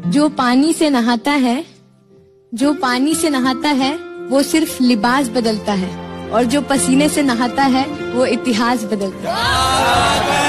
जो पानी से नहाता है, जो पानी से नहाता है वो सिर्फ लिबास बदलता है, और जो पसीने से नहाता है वो इतिहास बदलता है।